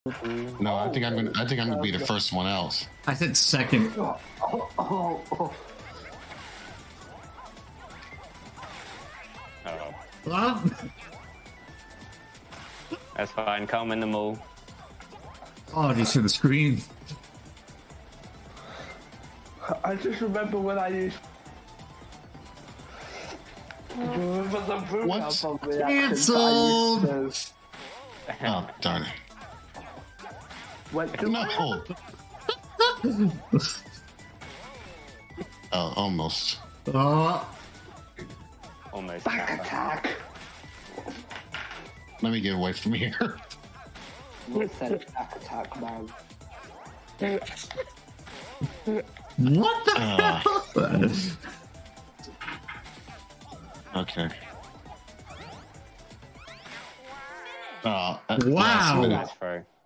No, I think I'm gonna be the first one else. I said second. Oh. Well, That's fine. Come in the mall. oh, do you see the screen? I just remember when I used. Remember the Froom What's album reaction canceled? that I used Oh darn it! to- Went to No. Oh, almost. Oh, Almost. back attack. Let me get away from here. What said back attack, man? what the hell? Okay. Last Wow. minute. That's through.